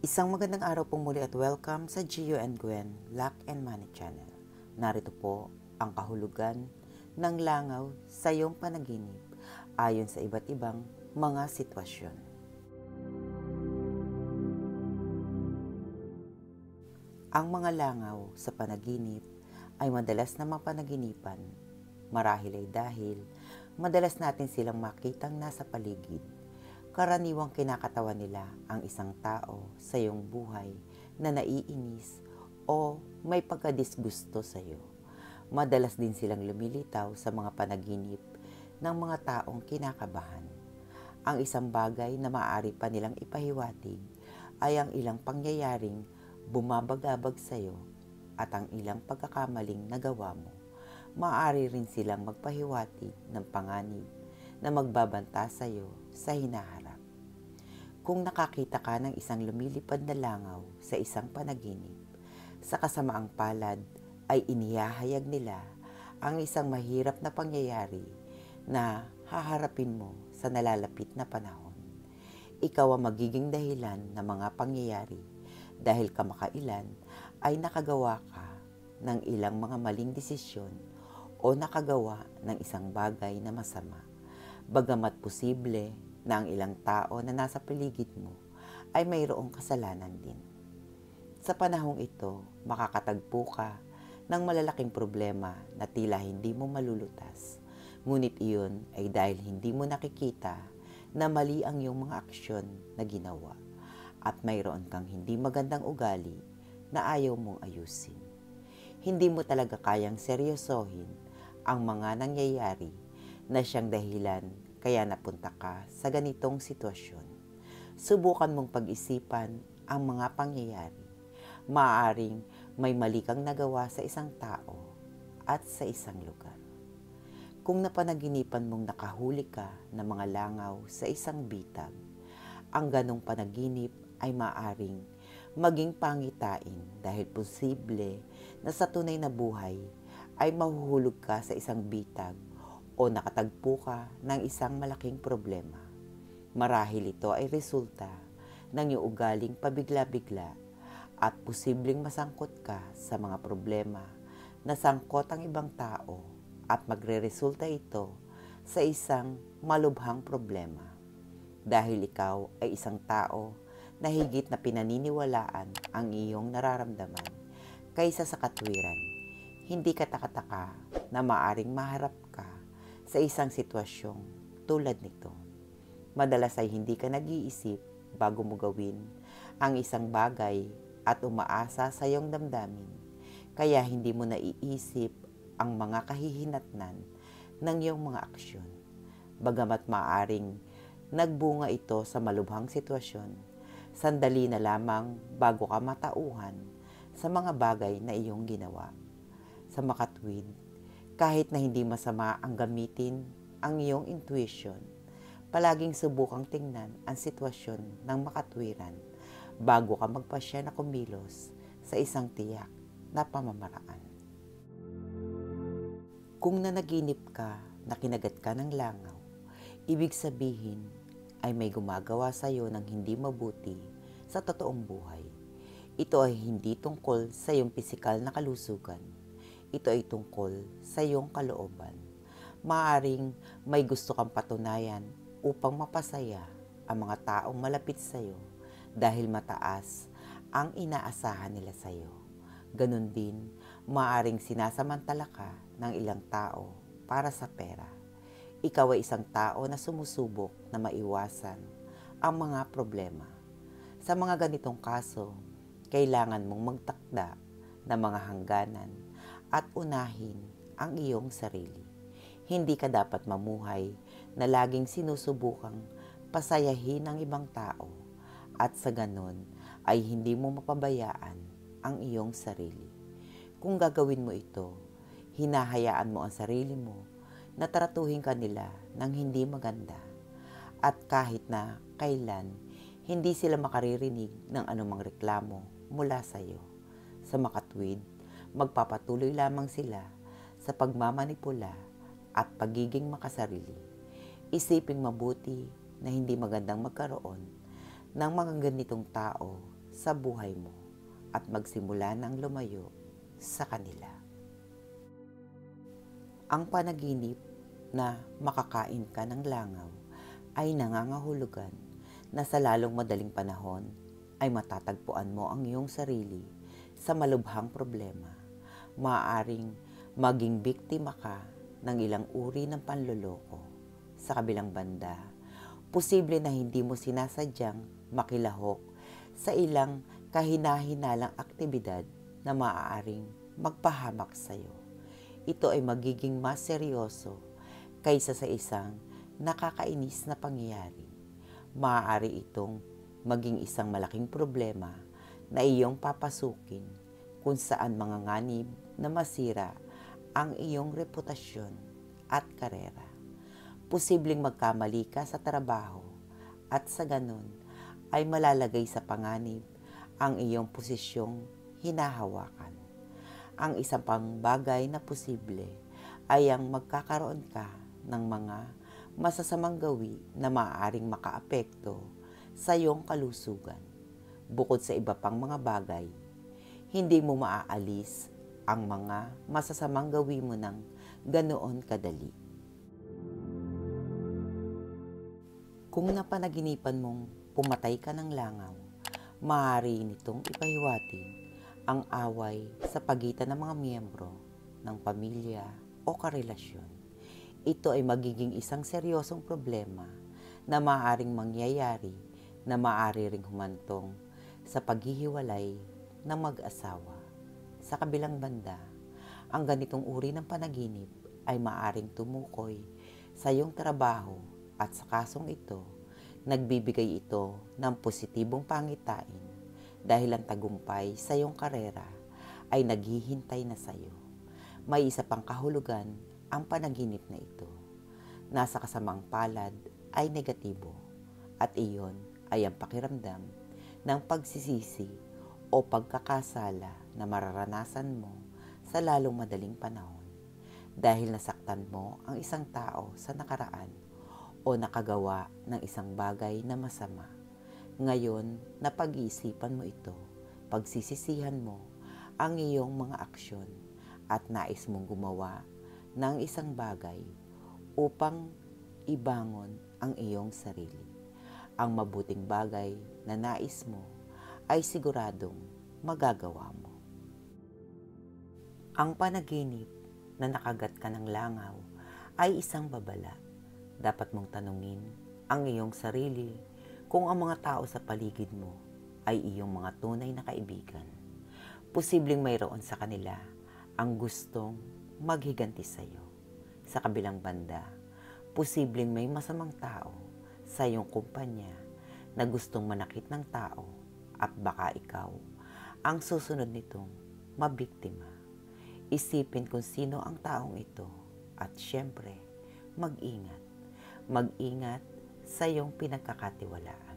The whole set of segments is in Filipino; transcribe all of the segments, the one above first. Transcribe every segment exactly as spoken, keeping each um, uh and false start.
Isang magandang araw po muli at welcome sa Gio and Gwen Luck and Money Channel. Narito po ang kahulugan ng langaw sa iyong panaginip ayon sa iba't ibang mga sitwasyon. Ang mga langaw sa panaginip ay madalas na mapanaginipan. Marahil ay dahil madalas natin silang makitang nasa paligid. Karaniwang kinakatawan nila ang isang tao sa iyong buhay na naiinis o may pagkadisgusto sa iyo. Madalas din silang lumilitaw sa mga panaginip ng mga taong kinakabahan. Ang isang bagay na maaari pa nilang ipahiwatig ay ang ilang pangyayaring bumabagabag sa iyo at ang ilang pagkakamaling nagawa mo. Maaari rin silang magpahiwatig ng panganib na magbabanta sa iyo sa hinaharap. Kung nakakita ka ng isang lumilipad na langaw sa isang panaginip, sa kasamaang palad ay inihahayag nila ang isang mahirap na pangyayari na haharapin mo sa nalalapit na panahon. Ikaw ang magiging dahilan ng mga pangyayari dahil kamakailan ay nakagawa ka ng ilang mga maling desisyon o nakagawa ng isang bagay na masama. Bagamat posible na ang ilang tao na nasa paligid mo ay mayroong kasalanan din. Sa panahong ito, makakatagpo ka ng malalaking problema na tila hindi mo malulutas. Ngunit iyon ay dahil hindi mo nakikita na mali ang iyong mga aksyon na ginawa at mayroon kang hindi magandang ugali na ayaw mong ayusin. Hindi mo talaga kayang seryosohin ang mga nangyayari na siyang dahilan kaya napunta ka sa ganitong sitwasyon. Subukan mong pag-isipan ang mga pangyayari. Maaaring may mali kang nagawa sa isang tao at sa isang lugar. Kung napanaginipan mong nakahuli ka ng mga langaw sa isang bitag, ang ganong panaginip ay maaaring maging pangitain dahil posible na sa tunay na buhay ay mahuhulog ka sa isang bitag o nakatagpo ka ng isang malaking problema. Marahil ito ay resulta ng iyong ugaling pabigla-bigla at posibleng masangkot ka sa mga problema na sangkot ang ibang tao at magre-resulta ito sa isang malubhang problema. Dahil ikaw ay isang tao na higit na pinaniniwalaan ang iyong nararamdaman kaysa sa katwiran, hindi ka takataka na maaring maharap ka sa isang sitwasyong tulad nito. Madalas ay hindi ka nag-iisip bago mo gawin ang isang bagay at umaasa sa iyong damdamin, kaya hindi mo naiisip ang mga kahihinatnan ng iyong mga aksyon. Bagamat maaring nagbunga ito sa malubhang sitwasyon, sandali na lamang bago ka matauhan sa mga bagay na iyong ginawa. Sa makatwid, kahit na hindi masama ang gamitin ang iyong intuition, palaging subukang tingnan ang sitwasyon ng makatwiran bago ka magpasya na kumilos sa isang tiyak na pamamaraan. Kung nanaginip ka na kinagat ka ng langaw, ibig sabihin ay may gumagawa sa iyo ng hindi mabuti sa totoong buhay. Ito ay hindi tungkol sa iyong pisikal na kalusugan. Ito ay tungkol sa iyong kalooban. Maaring may gusto kang patunayan upang mapasaya ang mga taong malapit sa iyo dahil mataas ang inaasahan nila sa iyo. Ganon din, maaring sinasamantala ka ng ilang tao para sa pera. Ikaw ay isang tao na sumusubok na maiwasan ang mga problema. Sa mga ganitong kaso, kailangan mong magtakda ng mga hangganan at unahin ang iyong sarili. Hindi ka dapat mamuhay na laging sinusubukang pasayahin ang ibang tao at sa ganon ay hindi mo mapabayaan ang iyong sarili. Kung gagawin mo ito, hinahayaan mo ang sarili mo na tratuhin ka nila ng hindi maganda at kahit na kailan hindi sila makaririnig ng anumang reklamo mula sa iyo. Sa makatwid, magpapatuloy lamang sila sa pagmamanipula at pagiging makasarili. Isiping mabuti na hindi magandang magkaroon ng mga ganitong tao sa buhay mo at magsimula ng lumayo sa kanila. Ang panaginip na makakain ka ng langaw ay nangangahulugan na sa lalong madaling panahon ay matatagpuan mo ang iyong sarili sa malubhang problema. Maaaring maging biktima ka ng ilang uri ng panloloko. Sa kabilang banda, posible na hindi mo sinasadyang makilahok sa ilang kahina-hinalang aktibidad na maaaring magpahamak sa iyo. Ito ay magiging mas seryoso kaysa sa isang nakakainis na pangyayari. Maaari itong maging isang malaking problema na iyong papasukin kung saan manganganib na masira ang iyong reputasyon at karera. Posibleng magkamali ka sa trabaho at sa ganon ay malalagay sa panganib ang iyong posisyong hinahawakan. Ang isang pang bagay na posible ay ang magkakaroon ka ng mga masasamang gawi na maaaring makaapekto sa iyong kalusugan. Bukod sa iba pang mga bagay, hindi mo maaalis ang mga masasamang gawi mo ng ganoon kadali. Kung napanaginipan mong pumatay ka ng langaw, maaari nitong ipahiwatig ang away sa pagitan ng mga miyembro ng pamilya o karelasyon. Ito ay magiging isang seryosong problema na maaaring mangyayari na maaari ring humantong sa paghihiwalay ng mag-asawa. Sa kabilang banda, ang ganitong uri ng panaginip ay maaaring tumukoy sa iyong trabaho at sa kasong ito, nagbibigay ito ng positibong pangitain dahil ang tagumpay sa iyong karera ay naghihintay na sa iyo. May isa pang kahulugan ang panaginip na ito. Nasa kasamang palad ay negatibo at iyon ay ang pakiramdam ng pagsisisi o pagkakasala na mararanasan mo sa lalong madaling panahon dahil nasaktan mo ang isang tao sa nakaraan o nakagawa ng isang bagay na masama. Ngayon, napag-iisipan mo ito, pagsisisihan mo ang iyong mga aksyon at nais mong gumawa ng isang bagay upang ibangon ang iyong sarili. Ang mabuting bagay na nais mo ay siguradong magagawa mo. Ang panaginip na nakagat ka ng langaw ay isang babala. Dapat mong tanungin ang iyong sarili kung ang mga tao sa paligid mo ay iyong mga tunay na kaibigan. Posibleng mayroon sa kanila ang gustong maghiganti sa iyo. Sa kabilang banda, posibleng may masamang tao sa iyong kumpanya na gustong manakit ng tao at baka ikaw ang susunod nitong mabiktima. Isipin kung sino ang taong ito at syempre, mag-ingat. Mag-ingat sa iyong pinagkakatiwalaan.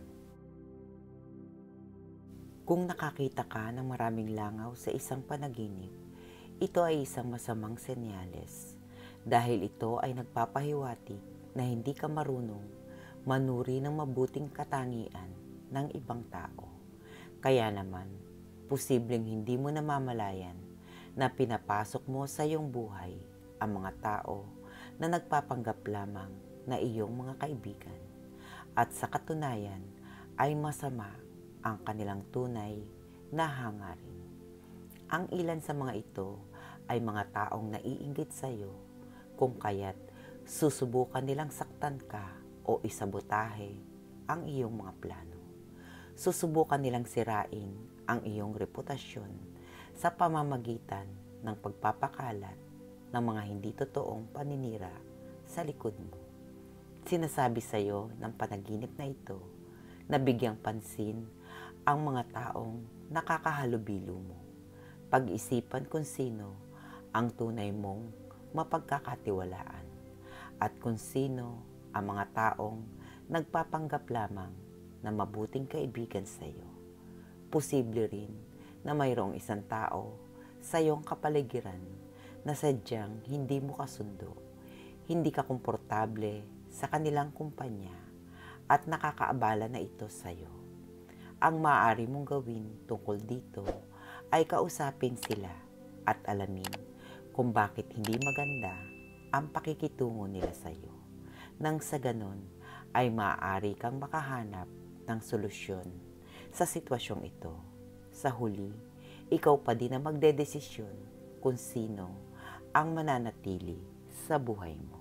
Kung nakakita ka ng maraming langaw sa isang panaginip, ito ay isang masamang senyales dahil ito ay nagpapahiwatig na hindi ka marunong manuri ng mabuting katangian ng ibang tao. Kaya naman, posibleng hindi mo namamalayan na pinapasok mo sa iyong buhay ang mga tao na nagpapanggap lamang na iyong mga kaibigan at sa katunayan ay masama ang kanilang tunay na hangarin. Ang ilan sa mga ito ay mga taong naiinggit sa iyo kung kaya't susubukan nilang saktan ka o isabotahe ang iyong mga plano. Susubukan nilang sirain ang iyong reputasyon sa pamamagitan ng pagpapakalat ng mga hindi totoong paninira sa likod mo. Sinasabi sa iyo ng panaginip na ito na bigyang pansin ang mga taong nakakahalubilo mo. Pag-isipan kung sino ang tunay mong mapagkakatiwalaan at kung sino ang mga taong nagpapanggap lamang na mabuting kaibigan sa iyo. Posible rin na mayroong isang tao sa iyong kapaligiran na sadyang hindi mo kasundo, hindi ka komportable sa kanilang kumpanya at nakakaabala na ito sa iyo. Ang maaari mong gawin tungkol dito ay kausapin sila at alamin kung bakit hindi maganda ang pakikitungo nila sa iyo. Nang sa ganon ay maaari kang makahanap ng solusyon sa sitwasyong ito. Sa huli, ikaw pa din ang magdedesisyon kung sino ang mananatili sa buhay mo.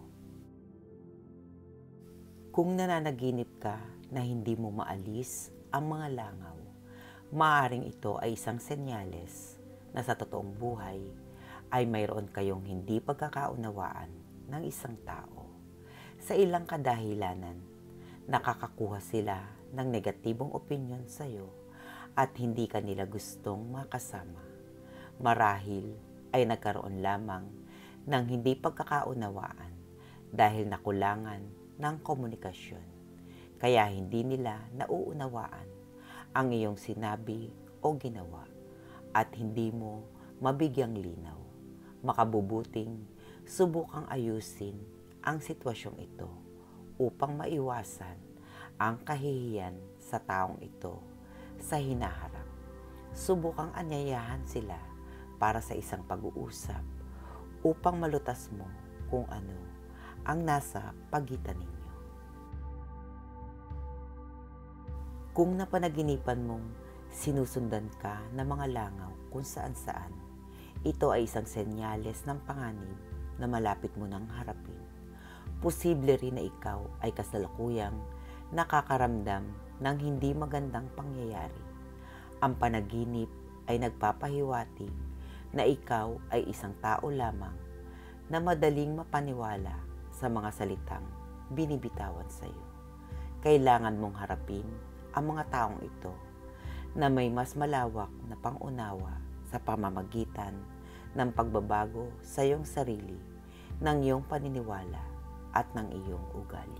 Kung nananaginip ka na hindi mo maalis ang mga langaw, maaaring ito ay isang senyales na sa totoong buhay ay mayroon kayong hindi pagkakaunawaan ng isang tao. Sa ilang kadahilanan, nakakakuha sila ng negatibong opinyon sa iyo at hindi ka nila gustong makasama. Marahil ay nagkaroon lamang ng hindi pagkakaunawaan dahil nakulangan ng komunikasyon. Kaya hindi nila nauunawaan ang iyong sinabi o ginawa at hindi mo mabigyang linaw. Makabubuting subukang ayusin ang sitwasyong ito upang maiwasan ang kahihiyan sa taong ito sa hinaharap. Subukang anyayahan sila para sa isang pag-uusap upang malutas mo kung ano ang nasa pagitan ninyo. Kung napanaginipan mong sinusundan ka ng mga langaw kung saan-saan, ito ay isang senyales ng panganib na malapit mo nang harapin. Posible rin na ikaw ay kasalukuyang nakakaramdam ng hindi magandang pangyayari. Ang panaginip ay nagpapahiwatig na ikaw ay isang tao lamang na madaling mapaniwala sa mga salitang binibitawan sa iyo. Kailangan mong harapin ang mga taong ito na may mas malawak na pangunawa sa pamamagitan ng pagbabago sa iyong sarili, ng iyong paniniwala at ng iyong ugali.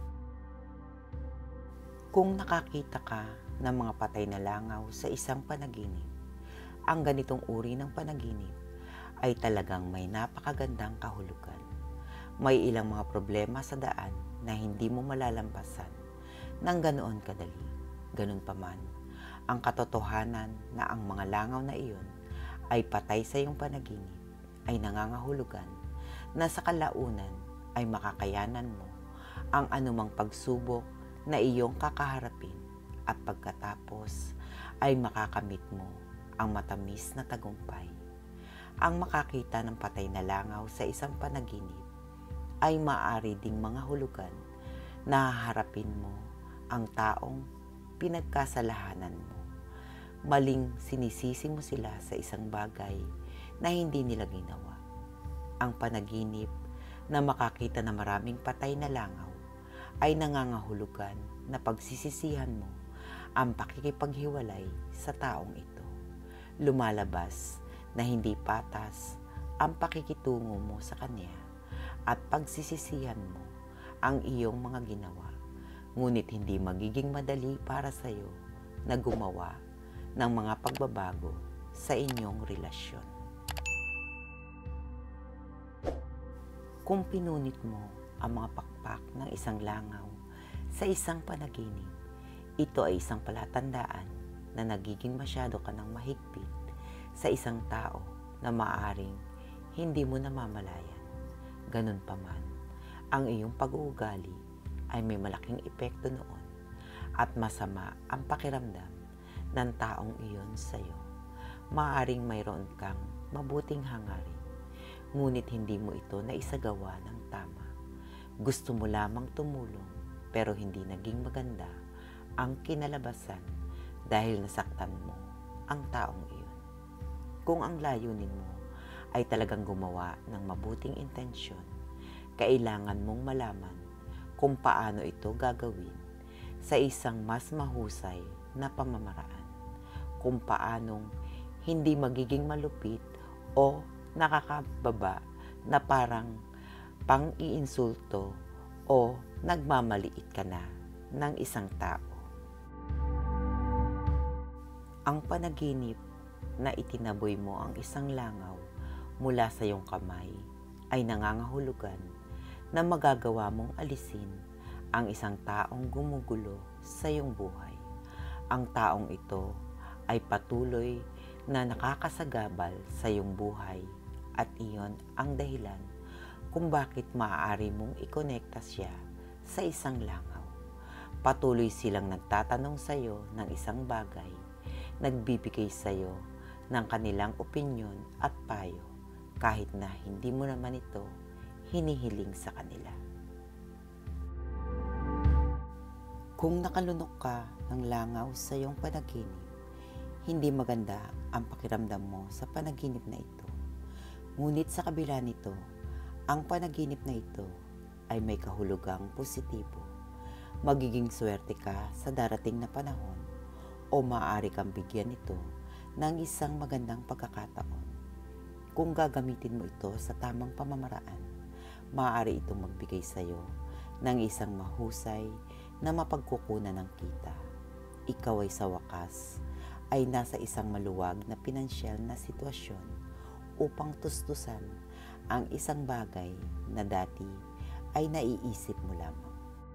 Kung nakakita ka ng mga patay na langaw sa isang panaginip, ang ganitong uri ng panaginip ay talagang may napakagandang kahulugan. May ilang mga problema sa daan na hindi mo malalampasan ng ganoon kadali. Ganun pa man, ang katotohanan na ang mga langaw na iyon ay patay sa iyong panaginip ay nangangahulugan na sa kalaunan ay makakayanan mo ang anumang pagsubok na iyong kakaharapin at pagkatapos ay makakamit mo ang matamis na tagumpay. Ang makakita ng patay na langaw sa isang panaginip ay maaari ding mga hulugan na haharapin mo ang taong pinagkasalahanan mo. Maling sinisisi mo sila sa isang bagay na hindi nila ginawa. Ang panaginip na makakita na maraming patay na langaw ay nangangahulugan na pagsisisihan mo ang pakikipaghiwalay sa taong ito. Lumalabas na hindi patas ang pakikitungo mo sa kanya at pagsisisihan mo ang iyong mga ginawa. Ngunit hindi magiging madali para sa iyo na gumawa ng mga pagbabago sa inyong relasyon. Kung pinunit mo ang mga pakpak ng isang langaw sa isang panaginip, ito ay isang palatandaan na nagiging masyado ka ng mahigpit sa isang tao na maaaring hindi mo namamalayan. Ganun pa man, ang iyong pag-uugali ay may malaking epekto noon at masama ang pakiramdam ng taong iyon sa iyo. Maaaring mayroon kang mabuting hangarin, ngunit hindi mo ito naisagawa ng tama. Gusto mo lamang tumulong pero hindi naging maganda ang kinalabasan dahil nasaktan mo ang taong iyon. Kung ang layunin mo ay talagang gumawa ng mabuting intensyon, kailangan mong malaman kung paano ito gagawin sa isang mas mahusay na pamamaraan, kung paanong hindi magiging malupit o nakakababa na parang pang-iinsulto o nagmamaliit ka na ng isang tao. Ang panaginip na itinaboy mo ang isang langaw mula sa iyong kamay ay nangangahulugan na magagawa mong alisin ang isang taong gumugulo sa iyong buhay. Ang taong ito ay patuloy na nakakasagabal sa iyong buhay at iyon ang dahilan kung bakit maaari mong ikonekta siya sa isang langaw. Patuloy silang nagtatanong sa iyo ng isang bagay, nagbibigay sa iyo ng kanilang opinyon at payo kahit na hindi mo naman ito hinihiling sa kanila. Kung nakalunok ka ng langaw sa iyong panaginip, hindi maganda ang pakiramdam mo sa panaginip na ito. Ngunit sa kabila nito, ang panaginip na ito ay may kahulugang positibo. Magiging swerte ka sa darating na panahon o maaari kang bigyan ito ng isang magandang pagkakataon. Kung gagamitin mo ito sa tamang pamamaraan, maaari itong magbigay sa iyo ng isang mahusay na mapagkukunan ng kita. Ikaw ay sa wakas ay nasa isang maluwag na pinansyal na sitwasyon upang tustusan ang isang bagay na dati ay naiisip mo lamang.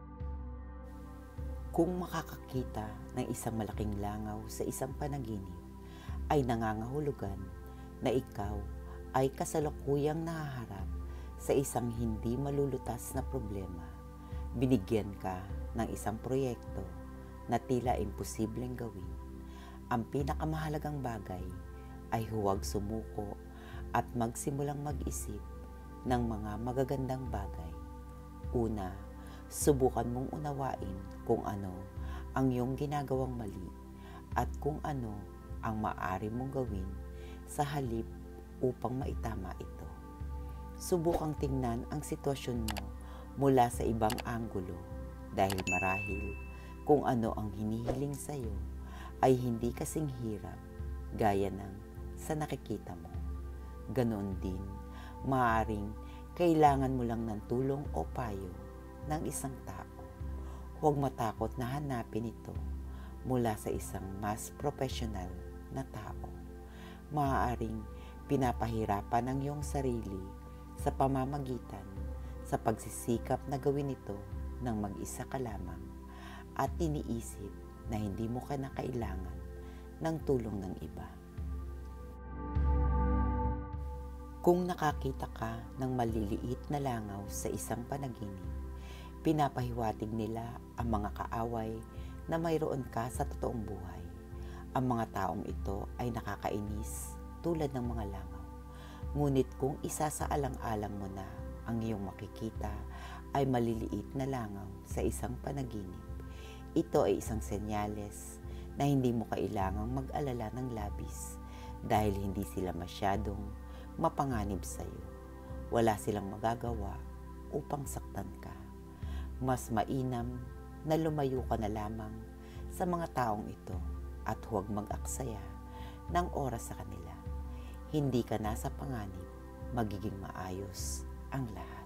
Kung makakakita ng isang malaking langaw sa isang panaginip, ay nangangahulugan na ikaw ay kasalukuyang nahaharap sa isang hindi malulutas na problema. Binigyan ka ng isang proyekto na tila imposibleng gawin. Ang pinakamahalagang bagay ay huwag sumuko at magsimulang mag-isip ng mga magagandang bagay. Una, subukan mong unawain kung ano ang iyong ginagawang mali at kung ano ang maaari mong gawin sa halip upang maitama ito. Subukang tingnan ang sitwasyon mo mula sa ibang anggulo dahil marahil kung ano ang hinihiling sa iyo ay hindi kasing hirap gaya ng sa nakikita mo. Ganoon din, maaaring kailangan mo lang ng tulong o payo ng isang tao. Huwag matakot na hanapin ito mula sa isang mas professional na tao. Maaaring pinapahirapan ang iyong sarili sa pamamagitan sa pagsisikap na gawin ito ng mag-isa ka lamang at iniisip na hindi mo ka na kailangan ng tulong ng iba. Kung nakakita ka ng maliliit na langaw sa isang panaginip, pinapahiwatig nila ang mga kaaway na mayroon ka sa totoong buhay. Ang mga taong ito ay nakakainis tulad ng mga langaw. Ngunit kung isa sa alang-alang mo na ang iyong makikita ay maliliit na langaw sa isang panaginip, ito ay isang senyales na hindi mo kailangang mag-alala ng labis dahil hindi sila masyadong mapanganib sa iyo. Wala silang magagawa upang saktan ka. Mas mainam na lumayo ka na lamang sa mga taong ito at huwag mag-aksaya ng oras sa kanila. Hindi ka nasa panganib, magiging maayos ang lahat.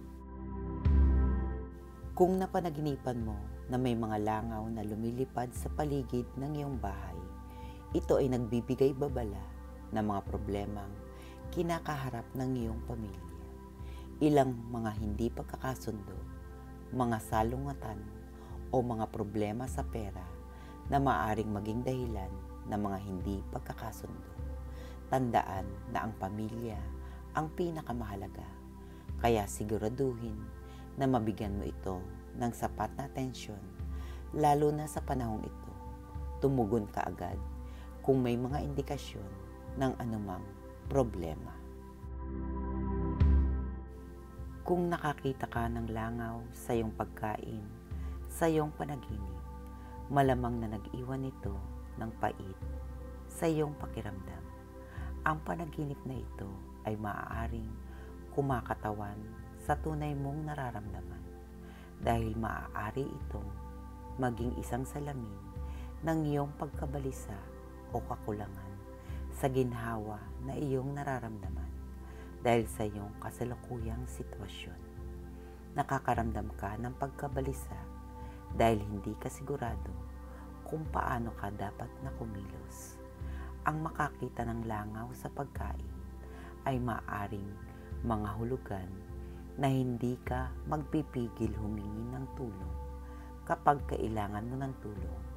Kung napanaginipan mo na may mga langaw na lumilipad sa paligid ng iyong bahay, ito ay nagbibigay babala ng mga problemang kinakaharap ng iyong pamilya. Ilang mga hindi pagkakasundo, mga salungatan o mga problema sa pera na maaaring maging dahilan ng mga hindi pagkakasundo. Tandaan na ang pamilya ang pinakamahalaga, kaya siguraduhin na mabigyan mo ito ng sapat na atensyon, lalo na sa panahong ito. Tumugon ka agad kung may mga indikasyon ng anumang problema. Kung nakakita ka ng langaw sa iyong pagkain, sa iyong panaginip, malamang na nag-iwan ito ng pait sa iyong pakiramdam. Ang panaginip na ito ay maaaring kumakatawan sa tunay mong nararamdaman dahil maaari itong maging isang salamin ng iyong pagkabalisa o kakulangan sa ginhawa na iyong nararamdaman dahil sa iyong kasalukuyang sitwasyon. Nakakaramdam ka ng pagkabalisa dahil hindi ka sigurado kung paano ka dapat na kumilos. Ang makakita ng langaw sa pagkain ay maaaring mga hulugan na hindi ka magpipigil humingi ng tulong kapag kailangan mo ng tulong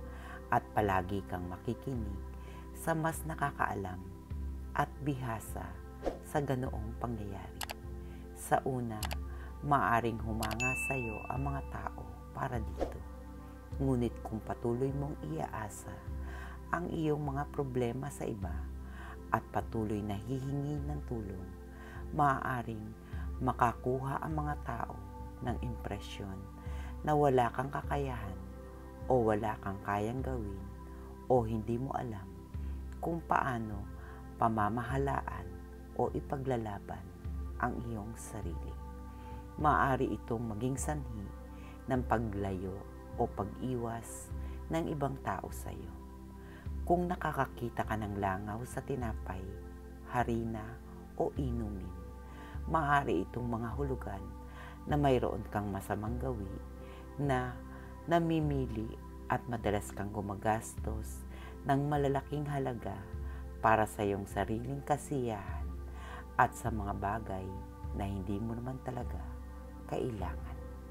at palagi kang makikinig sa mas nakakaalam at bihasa sa ganoong pangyayari. Sa una, maaring humanga sa iyo ang mga tao para dito. Ngunit kung patuloy mong iaasa ang iyong mga problema sa iba at patuloy na hihingi ng tulong, maaaring makakuha ang mga tao ng impresyon na wala kang kakayahan o wala kang kayang gawin o hindi mo alam kung paano pamamahalaan o ipaglalaban ang iyong sarili. Maaari itong maging sanhi ng paglayo o pag-iwas ng ibang tao sa iyo. Kung nakakakita ka ng langaw sa tinapay, harina o inumin, maaari itong mga hulugan na mayroon kang masamang gawi na namimili at madalas kang gumagastos ng malalaking halaga para sa iyong sariling kasiyahan at sa mga bagay na hindi mo naman talaga kailangan.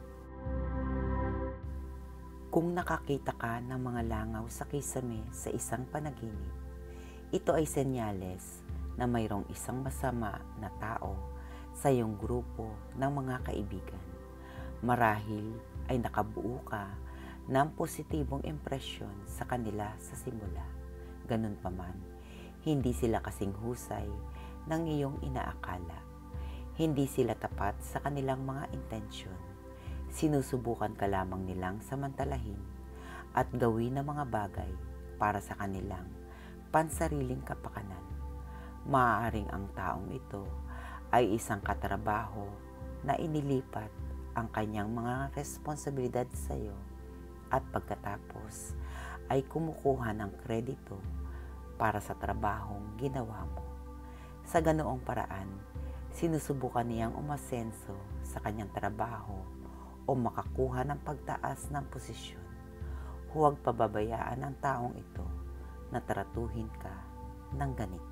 Kung nakakita ka ng mga langaw sa kisame sa isang panaginip, ito ay senyales na mayroong isang masama na tao sa iyong grupo ng mga kaibigan. Marahil ay nakabuo ka ng positibong impresyon sa kanila sa simula. Ganun pa man, hindi sila kasing husay ng iyong inaakala. Hindi sila tapat sa kanilang mga intensyon. Sinusubukan ka lamang nilang samantalahin at gawin ng mga bagay para sa kanilang pansariling kapakanan. Maaaring ang taong ito ay isang katrabaho na inilipat ang kanyang mga responsibilidad sa iyo at pagkatapos ay kumukuha ng kredito para sa trabahong ginawa mo. Sa ganoong paraan, sinusubukan niyang umasenso sa kanyang trabaho o makakuha ng pagtaas ng posisyon. Huwag pababayaan ang taong ito na tratuhin ka ng ganito.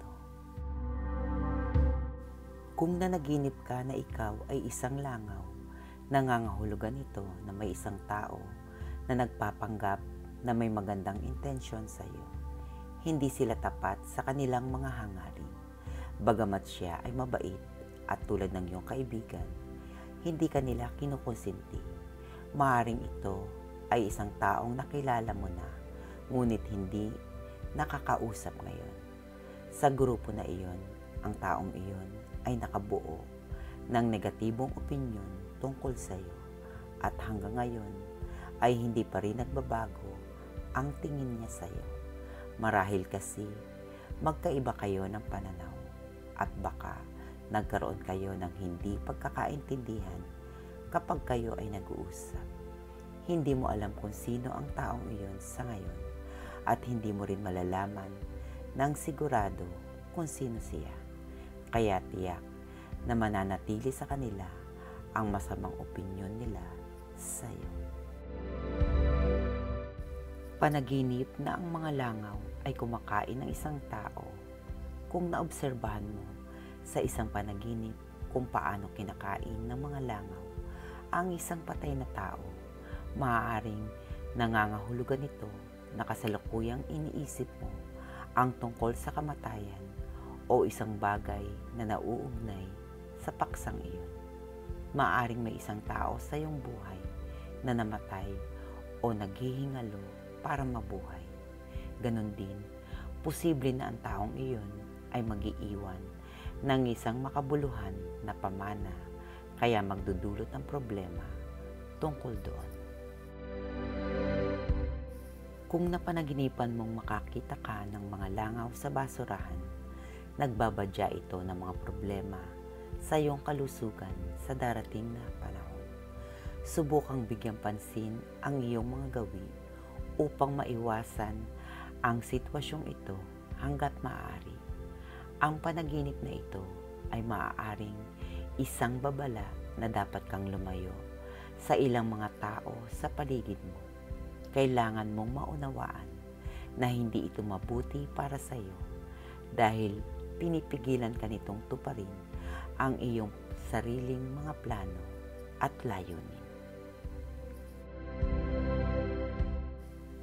Kung nanaginip ka na ikaw ay isang langaw, nangangahulugan ito na may isang tao na nagpapanggap na may magandang intensyon sa iyo. Hindi sila tapat sa kanilang mga hangarin. Bagamat siya ay mabait at tulad ng iyong kaibigan, hindi kanila kinukonsinti. Maaring ito ay isang taong nakilala mo na, ngunit hindi nakakausap ngayon. Sa grupo na iyon, ang taong iyon ay nakabuo ng negatibong opinyon tungkol sa iyo at hanggang ngayon ay hindi pa rin nagbabago ang tingin niya sa iyo. Marahil kasi magkaiba kayo ng pananaw at baka nagkaroon kayo ng hindi pagkakaintindihan kapag kayo ay nag-uusap. Hindi mo alam kung sino ang taong iyon sa ngayon at hindi mo rin malalaman ng sigurado kung sino siya. Kaya tiyak na mananatili sa kanila ang masamang opinyon nila sa iyo. Panaginip na ang mga langaw ay kumakain ng isang tao. Kung naobserbahan mo sa isang panaginip kung paano kinakain ng mga langaw ang isang patay na tao, maaaring nangangahulugan ito na kasalukuyang iniisip mo ang tungkol sa kamatayan o isang bagay na nauugnay sa paksang iyon. Maaaring may isang tao sa iyong buhay na namatay o naghihingalo para mabuhay. Ganon din, posible na ang taong iyon ay mag-iiwan ng isang makabuluhan na pamana kaya magdudulot ng problema tungkol doon. Kung napanaginipan mong makakita ka ng mga langaw sa basurahan, nagbabadya ito ng mga problema sa iyong kalusugan sa darating na panahon. Subukang bigyang pansin ang iyong mga gawi upang maiwasan ang sitwasyong ito hanggat maaari. Ang panaginip na ito ay maaaring isang babala na dapat kang lumayo sa ilang mga tao sa paligid mo. Kailangan mong maunawaan na hindi ito mabuti para sa iyo dahil pinipigilan ka nitong tuparin ang iyong sariling mga plano at layunin.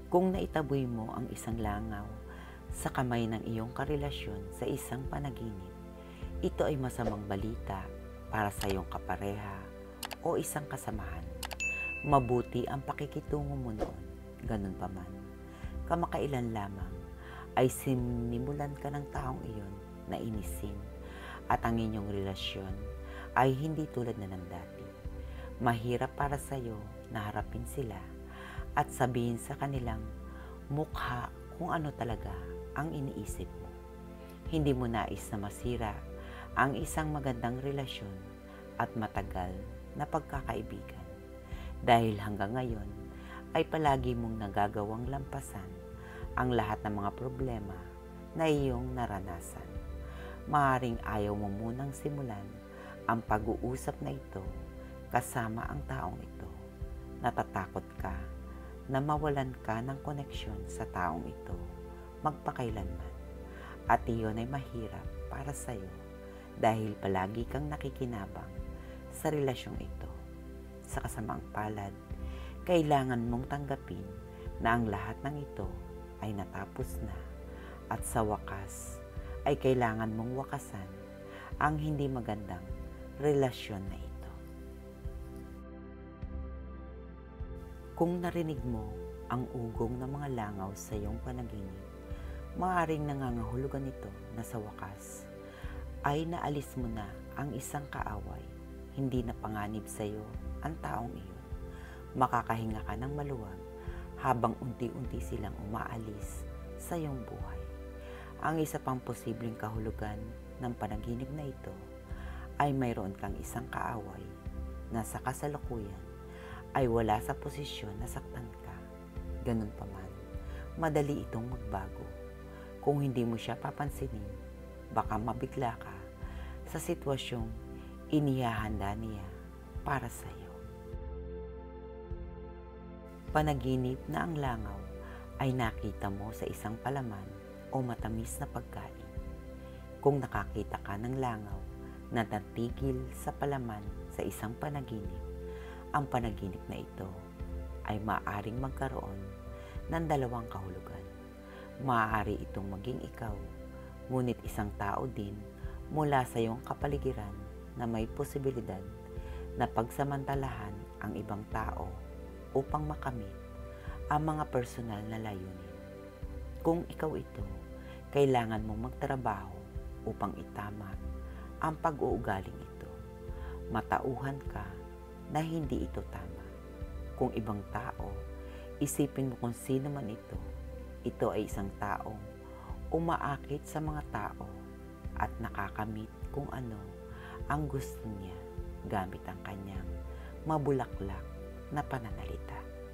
Kung naitaboy mo ang isang langaw sa kamay ng iyong karelasyon sa isang panaginip, ito ay masamang balita para sa iyong kapareha o isang kasamahan. Mabuti ang pakikitungo mo noon, ganun pa man. Kamakailan lamang ay sinimulan ka ng taong iyon na inisin at ang inyong relasyon ay hindi tulad na ng dati. Mahirap para sa iyo na harapin sila at sabihin sa kanilang mukha kung ano talaga ang iniisip mo. Hindi mo nais na masira ang isang magandang relasyon at matagal na pagkakaibigan. Dahil hanggang ngayon ay palagi mong nagagawang lampasan ang lahat ng mga problema na iyong naranasan. Maaaring ayaw mo munang simulan ang pag-uusap na ito kasama ang taong ito. Natatakot ka na mawalan ka ng koneksyon sa taong ito magpakailanman. At iyon ay mahirap para sa iyo dahil palagi kang nakikinabang sa relasyong ito. Sa kasamang palad, kailangan mong tanggapin na ang lahat ng ito ay natapos na at sa wakas ay kailangan mong wakasan ang hindi magandang relasyon na ito. Kung narinig mo ang ugong ng mga langaw sa iyong panaginip, maaaring nangangahulugan ito na sa wakas ay naalis mo na ang isang kaaway, hindi na panganib sa iyo ang taong iyon. Makakahinga ka ng maluwag habang unti-unti silang umaalis sa iyong buhay. Ang isa pang posibleng kahulugan ng panaginip na ito ay mayroon kang isang kaaway na sa kasalukuyan ay wala sa posisyon na saktan ka. Ganun pa man, madali itong magbago. Kung hindi mo siya papansinin, baka mabigla ka sa sitwasyong inihahanda niya para sa iyo. Panaginip na ang langaw ay nakita mo sa isang palaman o matamis na pagkain. Kung nakakita ka ng langaw na natigil sa palaman sa isang panaginip, ang panaginip na ito ay maaaring magkaroon ng dalawang kahulugan. Maaari itong maging ikaw, ngunit isang tao din mula sa iyong kapaligiran na may posibilidad na pagsamantalahan ang ibang tao upang makamit ang mga personal na layunin. Kung ikaw ito, kailangan mong magtrabaho upang itama ang pag-uugaling ito. Matauhan ka na hindi ito tama. Kung ibang tao, isipin mo kung sino man ito. Ito ay isang taong umaakit sa mga tao at nakakamit kung ano ang gusto niya gamit ang kanyang mabulaklak na pananalita.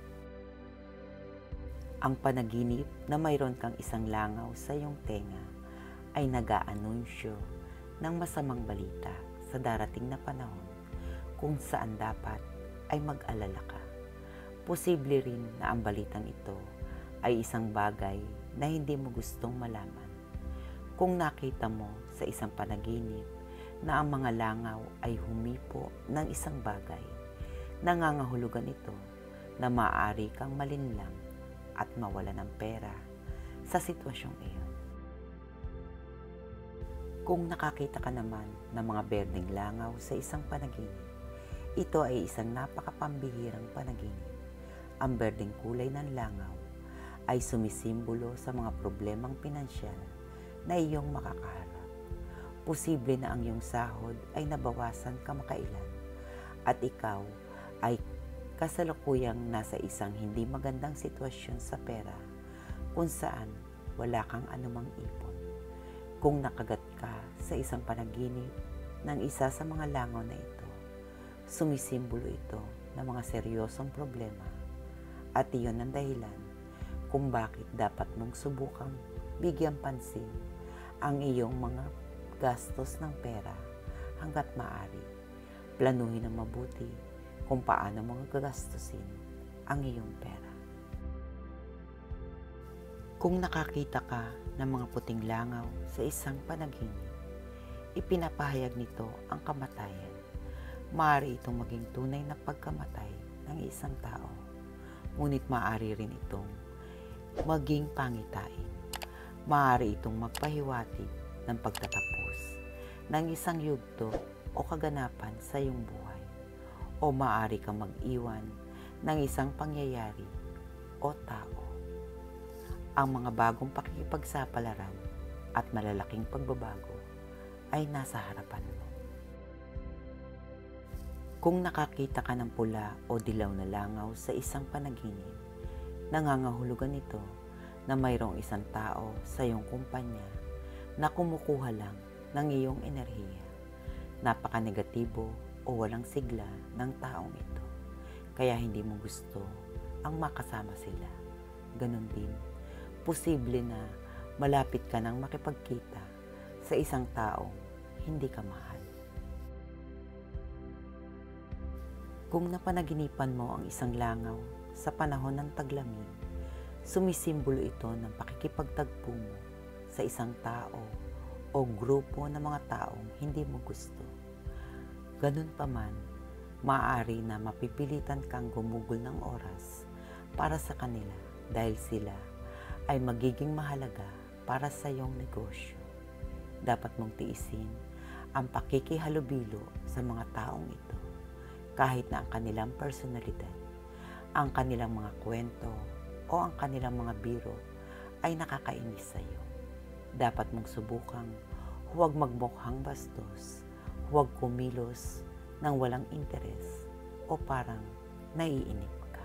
Ang panaginip na mayroon kang isang langaw sa iyong tenga ay nag-aanunsyo ng masamang balita sa darating na panahon kung saan dapat ay mag-alala ka. Posible rin na ang balitang ito ay isang bagay na hindi mo gustong malaman. Kung nakita mo sa isang panaginip na ang mga langaw ay humipo ng isang bagay, nangangahulugan ito na maaari kang malinlang at mawala ng pera sa sitwasyong iyon. Kung nakakita ka naman ng mga berdeng langaw sa isang panaginip, ito ay isang napakapambihirang panaginip. Ang berdeng kulay ng langaw ay sumisimbolo sa mga problemang pinansyal na iyong makakaharap. Posible na ang iyong sahod ay nabawasan kamakailan at ikaw ay kasalukuyang nasa isang hindi magandang sitwasyon sa pera kung saan wala kang anumang ipon. Kung nakagat ka sa isang panaginip ng isa sa mga langaw na ito, sumisimbolo ito ng mga seryosong problema at iyon ang dahilan kung bakit dapat mong subukang bigyan pansin ang iyong mga gastos ng pera hanggat maaari. Planuhin ng mabuti kung paano mo gagastusin ang iyong pera. Kung nakakita ka ng mga puting langaw sa isang panaginip, ipinapahayag nito ang kamatayan. Maaari itong maging tunay na pagkamatay ng isang tao, ngunit maaari rin itong maging pangitain. Maaari itong magpahiwatig ng pagtatapos ng isang yugto o kaganapan sa iyong buhay. O maaari kang mag-iwan ng isang pangyayari o tao. Ang mga bagong pakikipagsapalaran at malalaking pagbabago ay nasa harapan mo. Kung nakakita ka ng pula o dilaw na langaw sa isang panaginip, nangangahulugan ito na mayroong isang tao sa iyong kumpanya na kumukuha lang ng iyong enerhiya. Napaka-negatibo o walang sigla ng taong ito, kaya hindi mo gusto ang makasama sila. Ganon din, posible na malapit ka nang makipagkita sa isang taong hindi ka mahal. Kung napanaginipan mo ang isang langaw sa panahon ng taglamig, sumisimbolo ito ng pakikipagtagpo mo sa isang tao o grupo ng mga taong hindi mo gusto. Ganun pa man, maaari na mapipilitan kang gumugol ng oras para sa kanila dahil sila ay magiging mahalaga para sa iyong negosyo. Dapat mong tiisin ang pakikihalubilo sa mga taong ito kahit na ang kanilang personalidad, ang kanilang mga kwento o ang kanilang mga biro ay nakakainis sa iyo. Dapat mong subukang huwag magmukhang bastos, huwag kumilos ng walang interes o parang naiinip ka.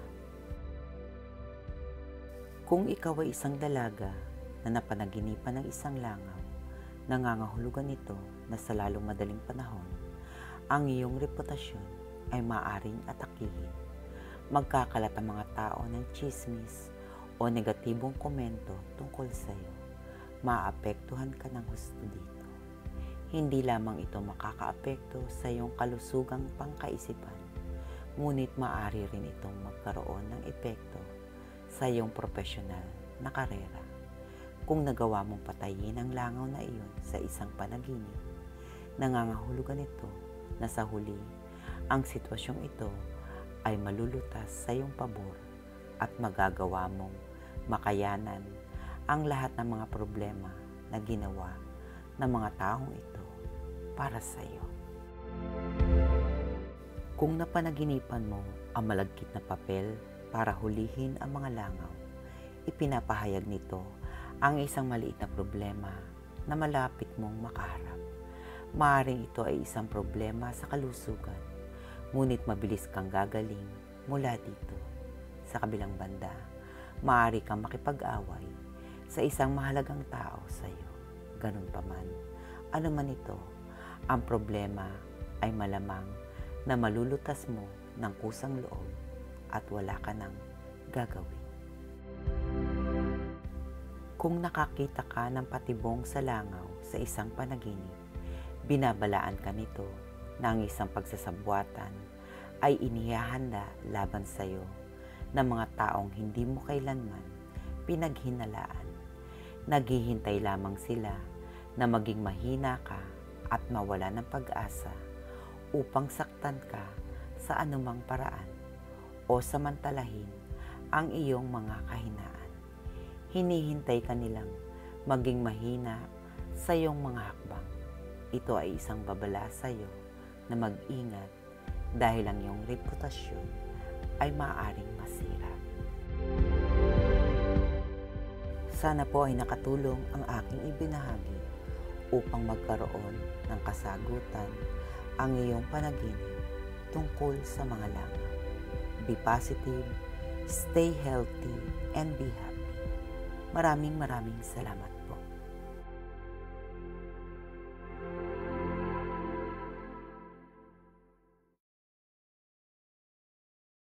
Kung ikaw ay isang dalaga na napanaginipan ng isang langaw, nangangahulugan ito na sa lalong madaling panahon, ang iyong reputasyon ay maaaring atakihin. Magkakalat ang mga tao ng chismis o negatibong komento tungkol sa iyo. Maapektuhan ka ng husto dito. Hindi lamang ito makakaapekto sa iyong kalusugang pangkaisipan, ngunit maaari rin itong magkaroon ng epekto sa iyong profesional na karera. Kung nagawa mong patayin ang langaw na iyon sa isang panaginip, nangangahulugan ito na sa huli, ang sitwasyong ito ay malulutas sa iyong pabor at magagawa mong makayanan ang lahat ng mga problema na ginawa ng mga taong ito para sa iyo. Kung napanaginipan mo ang malagkit na papel para hulihin ang mga langaw, ipinapahayag nito ang isang maliit na problema na malapit mong makaharap. Maaaring ito ay isang problema sa kalusugan, ngunit mabilis kang gagaling mula dito. Sa kabilang banda, maaari kang makipag-away sa isang mahalagang tao sa iyo. Ganun pa man, ano man ito, ang problema ay malamang na malulutas mo ng kusang loob at wala ka nang gagawin. Kung nakakita ka ng patibong sa langaw sa isang panaginip, binabalaan ka nito na ang isang pagsasabwatan ay inihahanda laban sa iyo ng mga taong hindi mo kailanman pinaghinalaan. Naghihintay lamang sila na maging mahina ka at mawala ng pag-asa upang saktan ka sa anumang paraan o samantalahin ang iyong mga kahinaan. Hinihintay ka nilang maging mahina sa iyong mga hakbang. Ito ay isang babala sa iyo na mag-ingat dahil ang iyong reputasyon ay maaaring masira. Sana po ay nakatulong ang aking ibinahagi upang magkaroon ng kasagutan ang iyong panaginip tungkol sa mga langaw. Be positive, stay healthy, and be happy. Maraming maraming salamat po.